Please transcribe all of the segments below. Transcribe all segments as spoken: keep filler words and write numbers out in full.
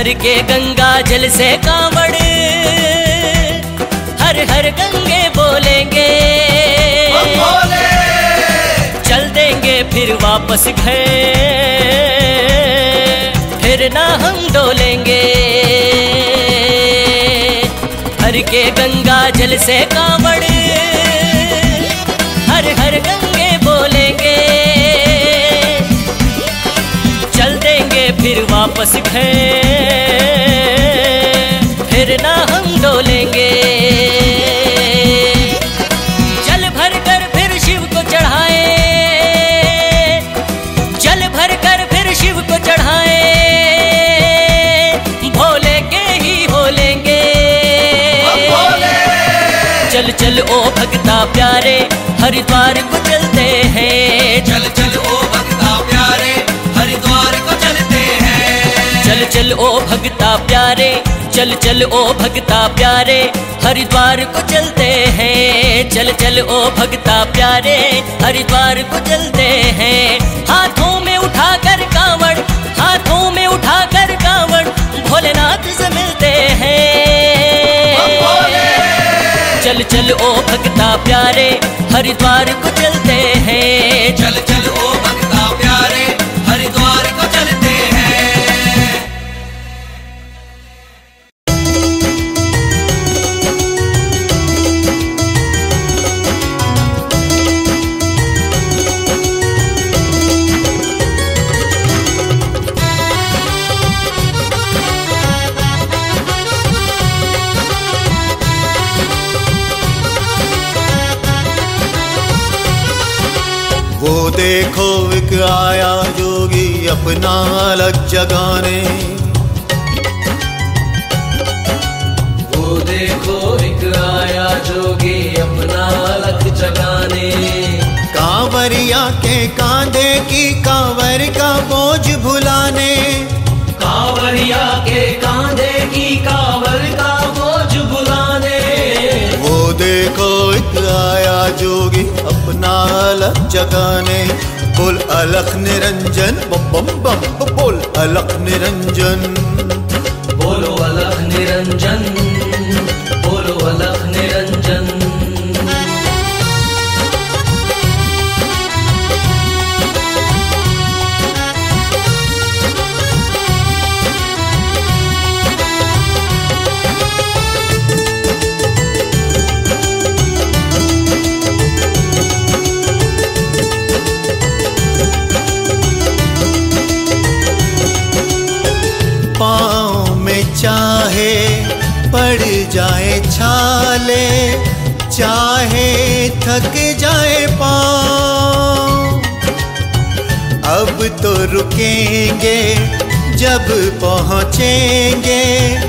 भर के गंगा जल से कांवड़ हर हर गंगे बोलेंगे, बोले चल देंगे फिर वापस घर, फिर ना हम डोलेंगे। हर के गंगा जल से कांवड़ हर हर गंगे बोलेंगे, चल देंगे फिर वापस घर, फिर ना हम डोलेंगे। जल भर कर फिर शिव को चढ़ाए, जल भर कर फिर शिव को चढ़ाए, भोले के ही हो लेंगे। चल चल ओ भक्ता प्यारे हरिद्वार को चलते हैं, चल चल ओ भक्ता प्यारे हरिद्वार को चलते हैं। चल चल ओ भक्ता प्यारे, चल चल ओ भक्ता प्यारे हरिद्वार को चलते हैं। चल चल ओ भक्ता प्यारे हरिद्वार को चलते हैं। हाथों में उठाकर कांवड़, हाथों में उठाकर कांवड़ भोलेनाथ से मिलते हैं। चल चल ओ भक्ता प्यारे हरिद्वार को चलते हैं, चल चल ओ भक्ता प्यारे हरिद्वार को चलते हैं। वो देखो एक आया जोगी अपना अलग जगाने, वो देखो एक आया जोगी अपना अलग जगाने। कांवरिया के कांधे की कांवर का बोझ भुलाने, कांवरिया के कांधे की कांवर का बोझ भुलाने। वो देखो एक आया जोगी अपना अलग जगाने। बोल अलख निरंजन बम बम बम, बोल अलख निरंजन, बोलो अलख निरंजन, बोलो अलख निरंजन। पाँव में चाहे पड़ जाए छाले, चाहे थक जाए पाँव, अब तो रुकेंगे जब पहुँचेंगे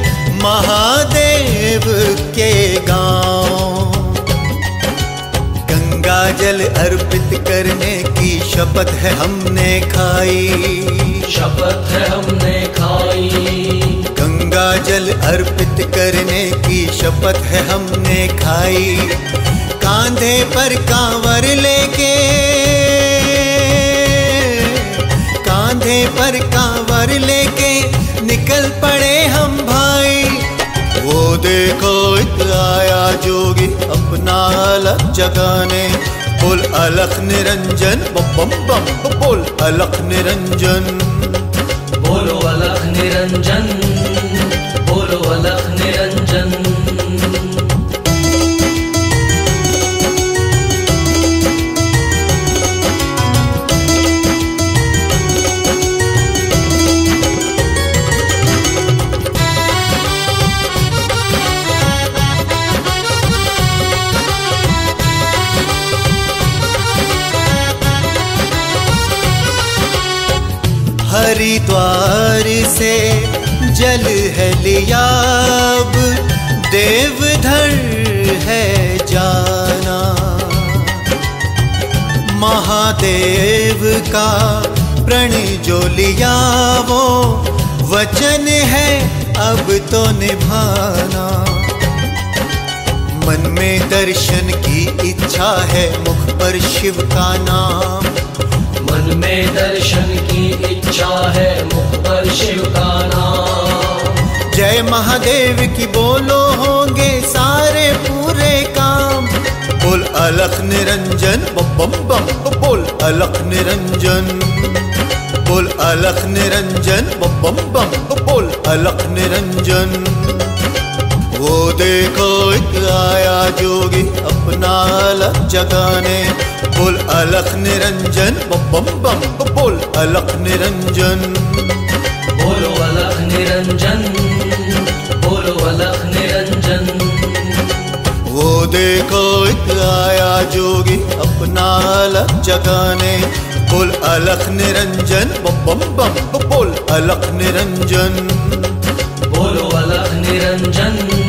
महादेव के गाँव। गंगा जल अर्पित करने की शपथ है हमने खाई, शपथ है हमने खाई। गंगा जल अर्पित करने की शपथ है हमने खाई। कांधे पर कांवर लेके, कांधे पर कांवर लेके निकल पड़े हम भाई। वो देखो एक आया जोगी अपना अलग जगाने। बोल अलख निरंजन बम बम बम, बोल अलख निरंजन, बोलो अलख निरंजन, बोलो अलख निरंजन। हरिद्वार से जल है लिया, अब देवधर है जाना। महादेव का प्रण जो लिया वो वचन है अब तो निभाना। मन में दर्शन की इच्छा है, मुख पर शिव का नाम। मन में दर्शन की इच्छा है, मुख पर शिव का नाम। जय महादेव की बोलो होंगे सारे पूरे काम। बोल अलख निरंजन बम बम बम, बोल अलख निरंजन, बोल अलख निरंजन बम बम बम, बोल अलख निरंजन। वो देखो एक आया जोगी अपना अलख जगाने। बोल अलख निरंजन बम बम बम, बोल अलख निरंजन। बोलो अलख निरंजन, बोलो अलख निरंजन। वो देखो एक आया जोगी अपना अलख जगाने। बोल अलख निरंजन बम बम बम, बोल अलख निरंजन। बोलो अलख निरंजन,